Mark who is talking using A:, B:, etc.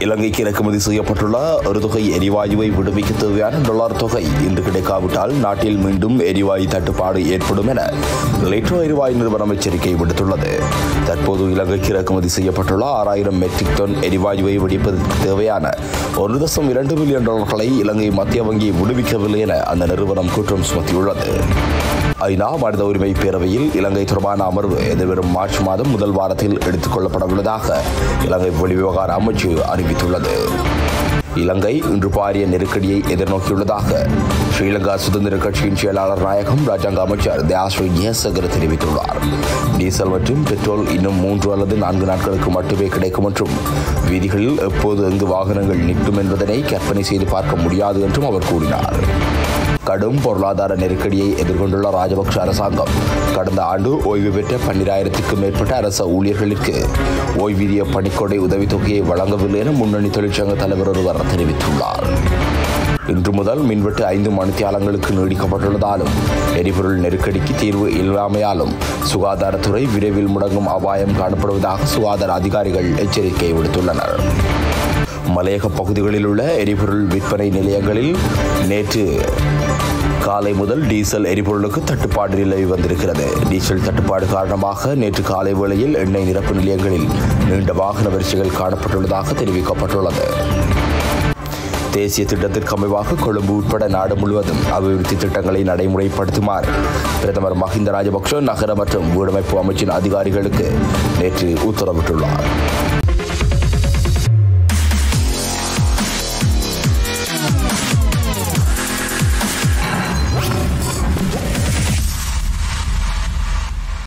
A: இலங்கைக்கு இறக்குமதி செய்யப்பட்டுள்ள ஒரு தொகை எரிவாயுவை விடுவிக்க தேவையான டாலர் தொகை இன்று கிடைக்காவிட்டால் நாட்டில் மீண்டும் எரிவாயு தட்டுப்பாடு ஏற்படும் என லிட்டோ எரிவாயு நிறுவனம் எச்சரிக்கை விடுத்துள்ளது. தற்போது இலங்கைக்கு இறக்குமதி செய்யப்பட்டுள்ள 6000 மெட்ரிக் டன் எரிவாயுவை வெடிப்பதற்கு தேவையான 1.2 பில்லியன் டாலர்களை இலங்கை மத்திய வங்கி விடுவிக்கவில்லை என அந்த நிறுவனம் குற்றம் சுமத்தியுள்ளது. ஐநா மனித உரிமை பேரவையில் இலங்கை தொடர்பான அமர்வு எதிர்வரும் மார்ச் மாதம் முதல் வாரத்தில் எடுத்துக் கொள்ளப்பட உள்ளதாக இலங்கை வெளிவிவகார அமைச்சு அறிவித்துள்ளது. இலங்கை இன்று பாரிய நெருக்கடியை எதிர்நோக்கியுள்ளதாக ஸ்ரீலங்கா சுதந்திர கட்சியின் செயலாளர் நாயகம் ராஜாங்க அமைச்சர் தயாஸ்ரீ ஜெயசேகர தெரிவித்துள்ளார். டீசல் மற்றும் பெட்ரோல் இன்னும் 3 அல்லது 4 நாட்களுக்கு மட்டுமே கிடைக்கும் என்றும் வீதிகளில் எப்போது எங்கு வாகனங்கள் நிற்கும் என்பதனை கற்பனை செய்து பார்க்க முடியாது என்றும் அவர் கூறினார். கடும் பொருளாதார நெருக்கடியை எதிர்கொண்டுள்ள ராஜபக்ஷ அரசாங்கம் கடந்த ஆண்டு ஓய்வு பெற்ற 12,000க்கும் மேற்பட்ட அரச ஊழியர்களுக்கு ஓய்வூதிய பணிக்கொடை உதவித்தொகையை வழங்கவில்லை என முன்னணி தொழிற்சங்க தலைவர் ஒருவர் தெரிவித்துள்ளார். இன்று முதல் மின்வெட்டு 5 மணித்தியாலங்களுக்கு நீடிக்கப்பட்டுள்ளதாலும் எரிபொருள் நெருக்கடிக்கு தீர்வு இல்லாமையாலும் சுகாதாரத்துறை விரைவில் முடங்கும் அபாயம் காணப்படுவதாக சுகாதார அதிகாரிகள் எச்சரிக்கை விடுத்துள்ளனர். மலையக பகுதிகளில் உள்ள எரிபொருள் விற்பனை நிலையங்களில் நேற்று காலை முதல் டீசல் எரிபொருளுக்கு தட்டுப்பாடு நிலவி வந்திருக்கிறது. டீசல் தட்டுப்பாடு காரணமாக நேற்று காலை வேளையில் எண்ணெய் நிரப்பு நிலையங்களில் நீண்ட வாகன வரிசைகள் காணப்பட்டுள்ளதாக தெரிவிக்கப்பட்டுள்ளது. தேசிய திட்டத்திற்கு அமைவாக கொழும்பு உட்பட நாடு முழுவதும் அபிவிருத்தி திட்டங்களை நடைமுறைப்படுத்துமாறு பிரதமர் மஹிந்த ராஜபக்ஷ நகர மற்றும் வீடமைப்பு அமைச்சின் அதிகாரிகளுக்கு நேற்று உத்தரவிட்டுள்ளார்.